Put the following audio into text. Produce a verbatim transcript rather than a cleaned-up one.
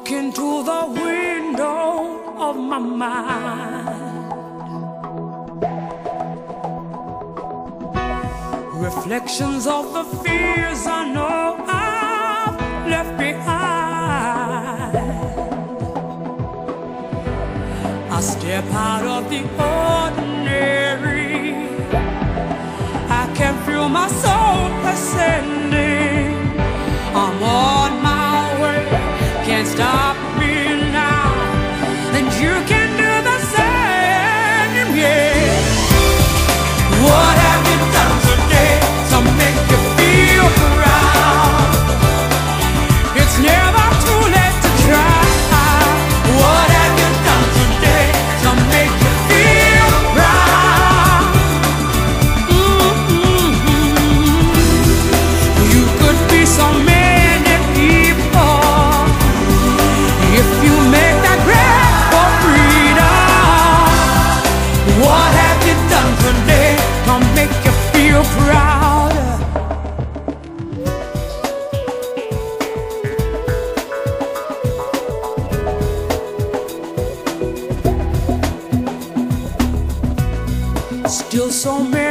Look into the window of my mind. Reflections of the fears I know I've left behind. I step out of the ordinary. I can feel my soul ascending. I'm on my way, can't stop me now, and you can do the same, yeah. What have you done today to make you feel proud? It's never too late to try. What have you done today to make you feel proud? Mm-hmm. You could be so many people if you make that grab for freedom. What have you done today to make you feel proud? Still so many